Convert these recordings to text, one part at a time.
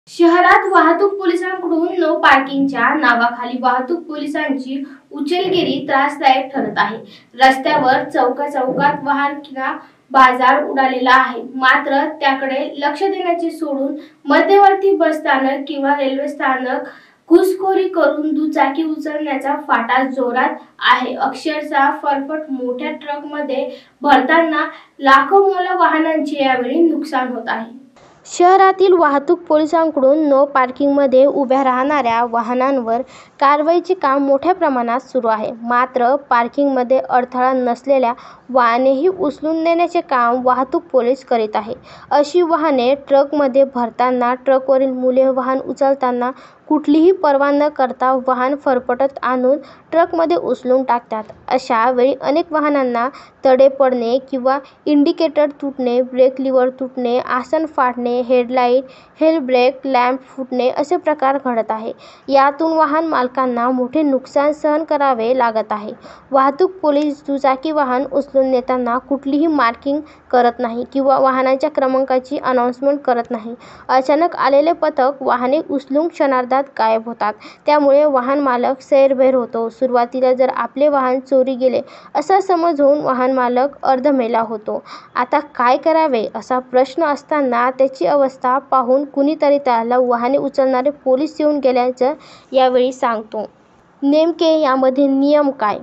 शहरात वाहतूक पोलिसांकडून नो पार्किंगच्या नावाखाली वाहतूक पोलिसांची उचलगिरी त्रासदायक ठरत आहे। रस्त्यावर चौकात वाहनांचा बाजार उडालेला आहे, मात्र त्याकडे लक्ष देण्याचे सोडून मध्यवर्ती बस स्थानक किंवा रेल्वे स्थानक घुसखोरी करून दुचाकी उचलण्याचा फाटा जोरात आहे। अक्षरशः फरफट मोठ्या ट्रकमध्ये भरताना लाखो मोल वाहनांचे यावेळी नुकसान होत आहे। शहरातील वाहतूक पोलिसांकडून नो पार्किंगमध्ये उभ्या राहणाऱ्या वाहनांवर कारवाईचे काम मोठ्या प्रमाणात सुरू आहे। मात्र पार्किंगमध्ये अडथळा नसलेल्या वाहनेही उचलून देण्याचे काम वाहतूक पोलीस करीत आहे। अशी वाहने ट्रकमध्ये भरताना, ट्रकवरील मुले वाहन उचलताना कुठलीही पर्वा न करता वाहन फरफटत आणून ट्रकमध्ये उचलून टाकतात। अशा वेळी अनेक वाहनांना तडे पडणे किंवा इंडिकेटर तुटणे, ब्रेक लिव्हर तुटणे, आसन फाटणे, हेडलाईट, हेल ब्रेक लॅम्प फुटणे असे प्रकार घडत आहे। यातून वाहन मालकांना मोठे नुकसान सहन करावे लागत आहे। वाहतूक पोलीस दुचाकी वाहन उचलून नेताना कुठलीही मार्किंग करत नाही किंवा वाहनाच्या क्रमांकाची अनाउन्समेंट करत नाही। अचानक आलेले पथक वाहने उचलून क्षणार्धात गायब होतात, त्यामुळे वाहन मालक सैरभैर होतो। सुरुवातीला जर आपले वाहन चोरी गेले असा समज होऊन वाहन मालक अर्धमेला होतो। आता काय करावे असा प्रश्न असताना त्याची अवस्था पाहून कुणीतरी त्याला वाहने उचलणारे पोलीस येऊन गेल्याचं यावेळी सांगतो। नेमके यामध्ये नियम काय?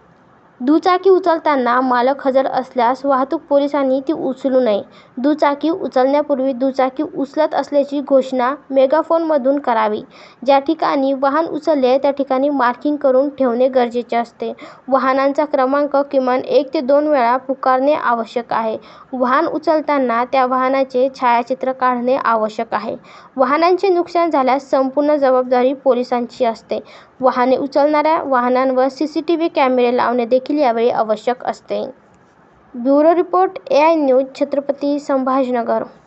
दुचाकी उचलताना मालक हजर असल्यास वाहतूक पोलिसांनी ती उचलू नये। दुचाकी उचलण्यापूर्वी दुचाकी उचलत असल्याची घोषणा मेगाफोनमधून करावी। ज्या ठिकाणी वाहन उचलले त्या ठिकाणी मार्किंग करून ठेवणे गरजेचे असते। वाहनांचा क्रमांक किमान 1 ते 2 वेळा पुकारणे आवश्यक आहे। वाहन उचलताना त्या वाहनाचे छायाचित्र काढणे आवश्यक आहे। वाहनांचे नुकसान झाल्यास संपूर्ण जबाबदारी पोलिसांची असते। वाहने उचलणाऱ्या वाहनांवर CCTV कॅमेरे लावणे देखील यावेळी आवश्यक असते। Bureau report AI news, Chhatrapati Sambhajinagar.